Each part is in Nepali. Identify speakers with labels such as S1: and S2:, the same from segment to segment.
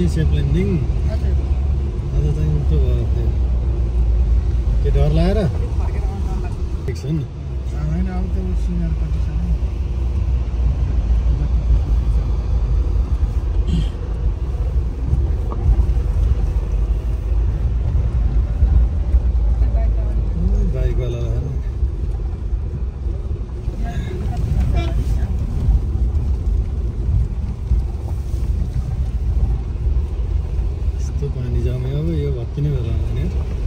S1: सेफ ल्यान्डिङ
S2: हजुर
S1: आज चाहिँ उल्टो भयो के डर लागेर ठिक छ नि
S2: होइन अब त सिग्नल कति छ नि
S1: बाइकवालालाई यस्तो पानी जम्यो अब यो भत्किने बेला हुँदैन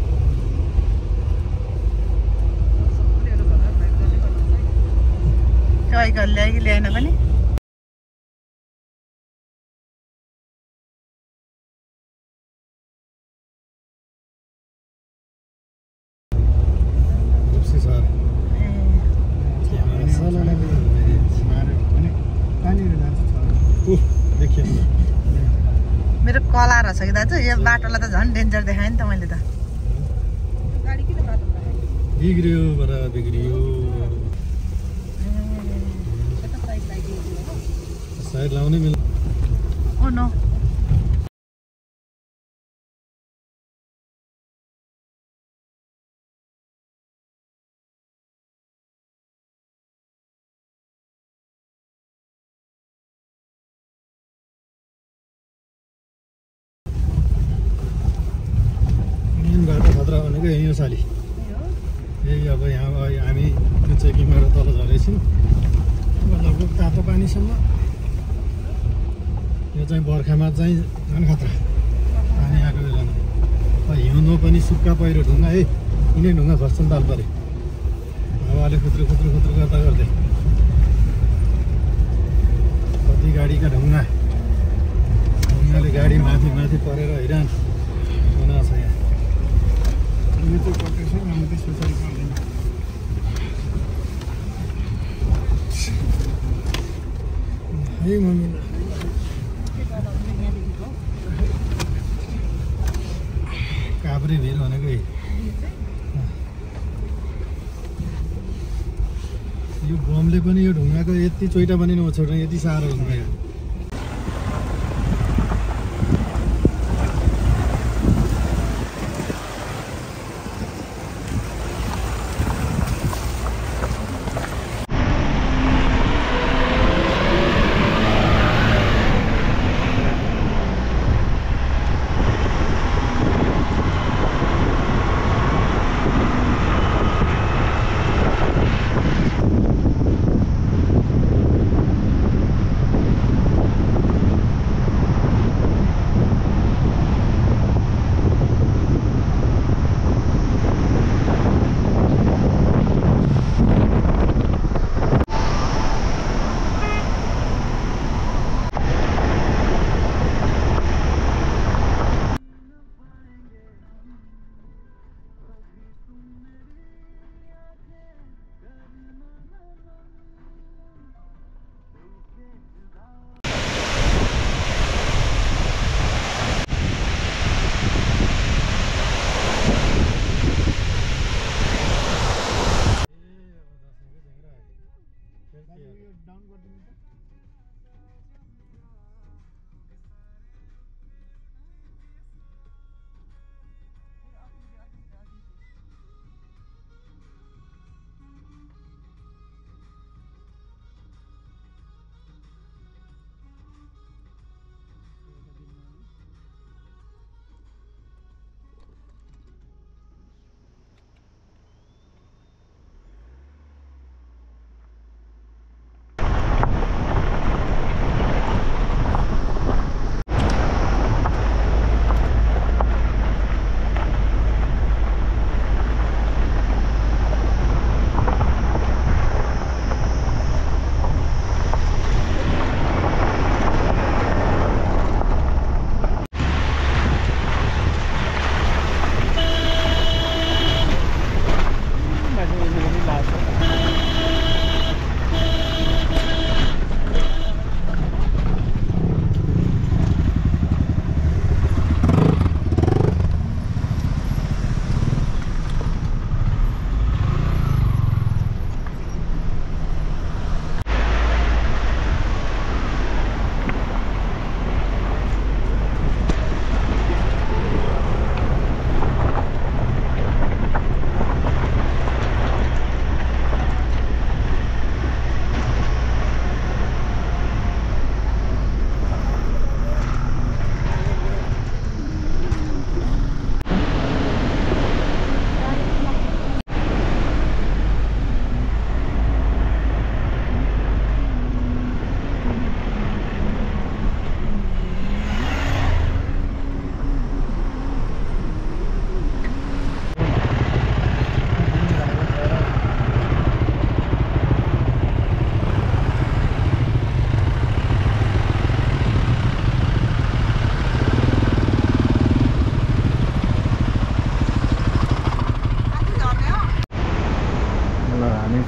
S3: साइकल ल्यायो कि ल्याएन पनि मेरो कला रहेछ कि दाजु यो बाटोलाई त झन् डेन्जर देखाएँ नि त मैले त
S1: बिग्रियो बडा बिग्रियो साइड लाउनै मिल्छ
S3: ओ नो
S1: बाटो खतरा भनेको यही हो साली यही अब यहाँ हामी चेकिङबाट तल झरेछौँ लगभग तातो पानीसम्म यो चाहिँ बर्खामा चाहिँ झन् खतरा पानी आएको बेलामा हिउँदो पनि सुक्खा पहिरो ढुङ्गा है कुनै ढुङ्गा खस्छन् ताल पऱ्यो हावाले खुत्रु खुत्रु खुत्रु गर्दा गर्दै कति गाडीका ढुङ्गाले गाडी माथि माथि परेर हैरान हुना छ यहाँ
S2: यो चाहिँ कटेछ हामी त सोचाइ पर्दैन
S1: है मम्मी काभ्रे भिर भनेको यो बमले पनि यो ढुङ्गाको यति चोइटा पनि नछोड्ने यति साह्रो ढुङ्गा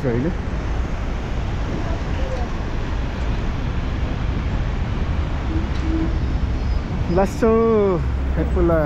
S2: अहिले लासो हेपुला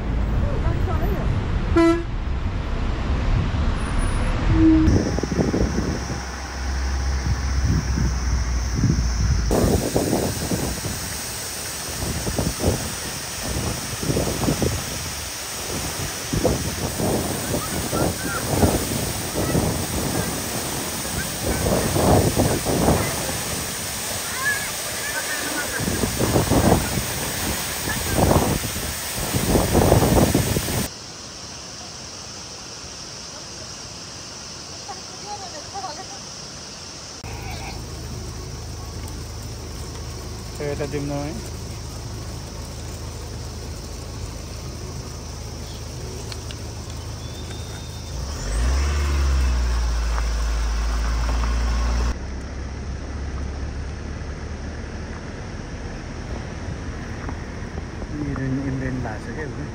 S2: Toyota Dimno है इंडियन लाश है क्या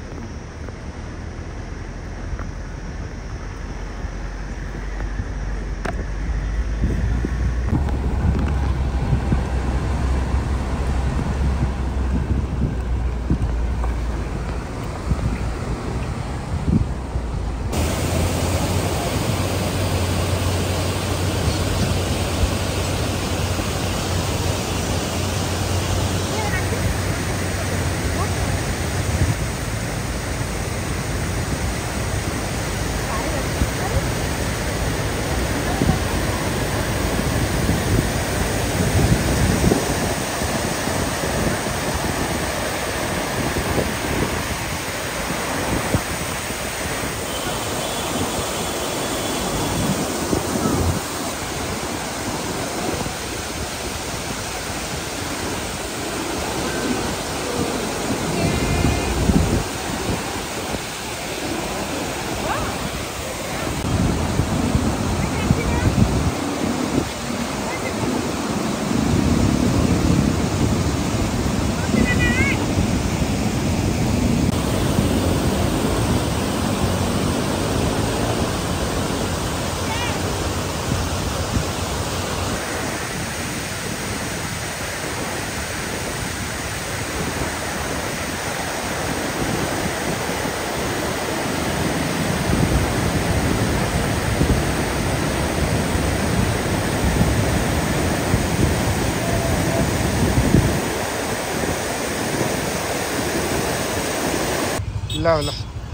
S2: ला ला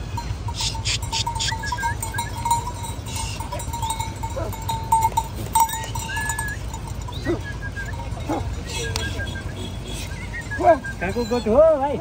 S4: काको गोठ हो भाइ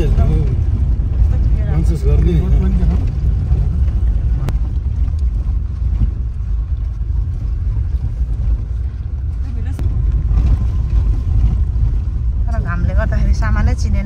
S1: महसुस गर्ने
S2: रोड पनि देखाऊ
S3: तर घामले गर्दाखेरि सामानै चिनेन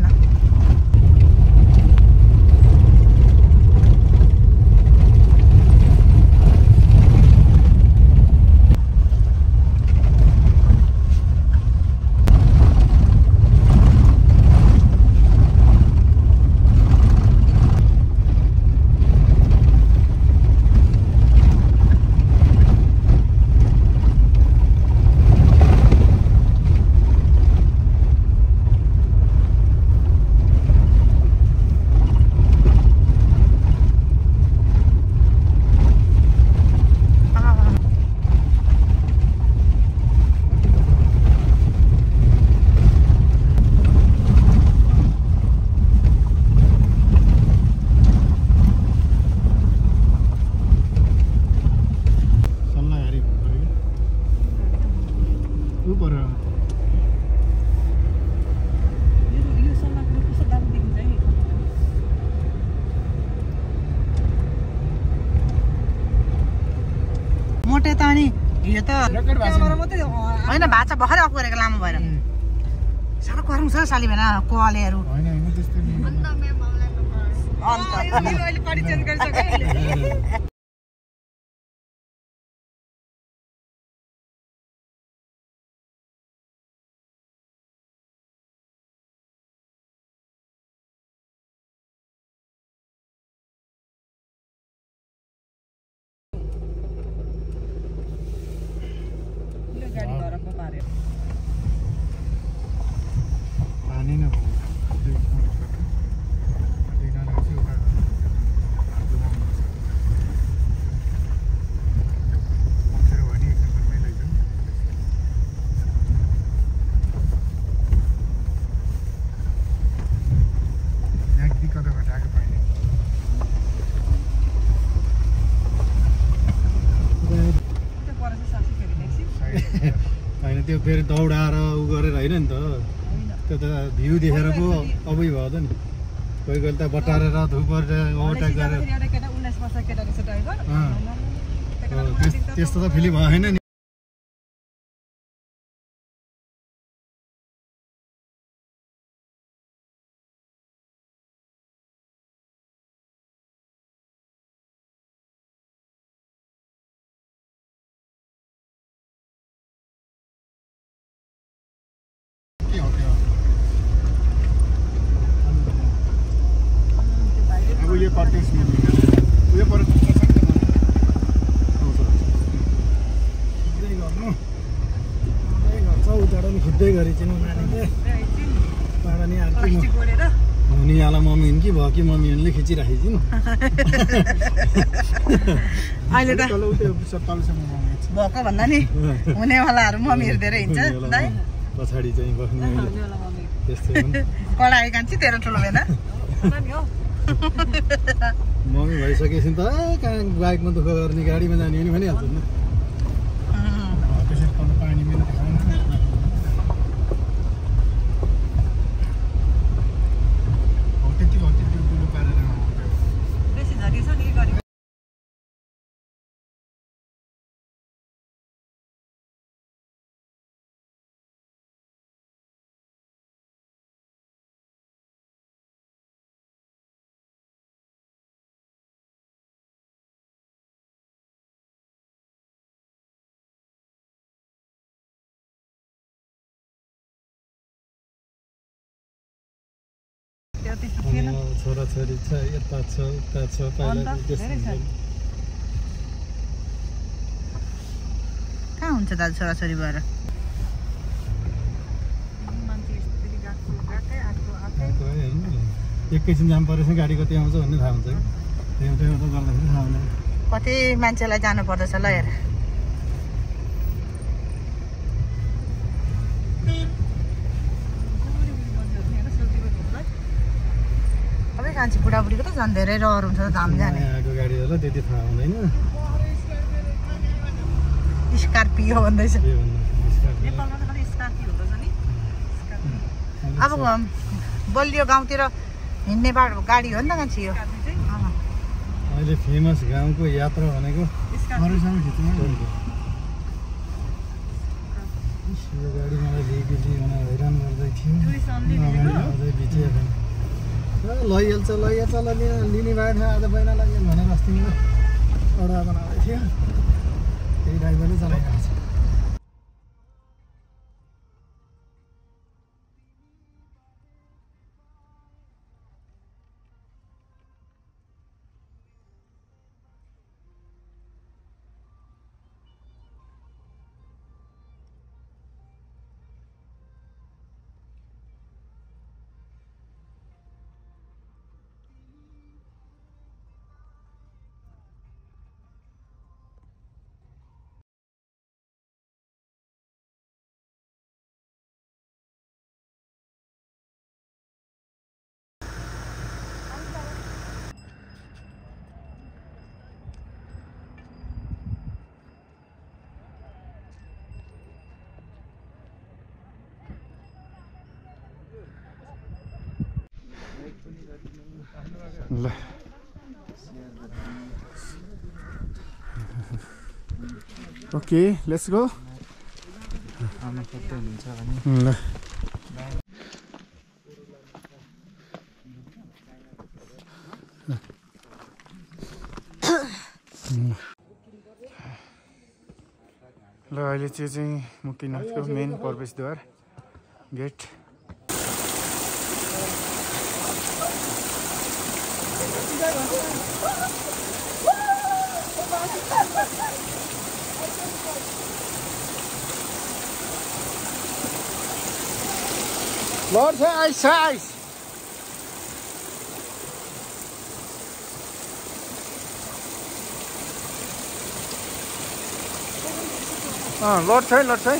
S3: मोटे त अनि यो त होइन भाषा भर्खरै अफ गरेको लामो भएर साह्रो कराउँ छ साली भएन कलेहरू
S2: पानी नै
S1: होइन त्यो फेरि दौडाएर उ गरेर होइन नि त त्यो त भ्यू देखेर पो अबै भयो त नि कोही कोही त बटारेर धुपरेर ओभरटेक गरेर त्यस्तो त फिलिङ भएन नि
S2: अब यो कटेज उयो पर
S1: खिच्दै गरी चाहिँ हुने आला मम्मी हुन् कि भयो कि मम्मीहरूले खिचिराखेको छिन्
S3: अहिले त भएको भन्दा नि हुनेवालाहरू मम्मीहरू धेरै हिँड्छ दाइ
S1: पछाडि चाहिँ बस्ने त्यस्तै
S3: कडाई कान्छी तेरो ठुलो भएन
S1: मम्मी भइसकेपछि त कहाँ बाइकमा दुःख गर्ने गाडीमा जाने पनि भनिहाल्छ नि
S2: त्यसरी कल पानी मेरो देखाउनु त्यति ठुलो पारेर
S3: बेसी झरी छ नि गरी
S1: छोराछोरी छ यता छ उता छ पहिला
S3: कहाँ हुन्छ दाजु छोराछोरी भएर
S1: एकैछिन जाम परेछ गाडी कति आउँछ भन्ने थाहा हुन्छ कि गर्दाखेरि थाहा हुँदैन
S3: कति मान्छेलाई जानु पर्दछ ल हेर अबै कान्छी बुढाबुढीको त झन् धेरै रहर हुन्छ धाम जाने
S1: यहाँको गाडीहरूलाई त्यति थाहा हुँदैन
S3: स्कर्पियो भन्दैछ
S1: के भन्नु
S3: नेपालमा त खालि स्कर्पियो हुँदछ नि अब बलियो गाउँतिर हिँड्ने बाटो गाडी हो नि त मान्छे यो
S1: अहिले फेमस गाउँको यात्रा भनेको
S2: अरूसँग खिच्नु
S1: यो गाडी मलाई लिएपछि मलाई हैरान गर्दै थियो अझै बिचेको छैन लैहाल्छ लिने भएको थियो आज बैना लाग्यो भनेर अस्ति अडा बनाउँदै थियो त्यही ड्राइभरले चलाइरहेको छ ल ओके लेट्स गो ल अहिले चाहिँ मुक्तिनाथको मेन प्रवेशद्वार gate Lord, ice. Lord, say.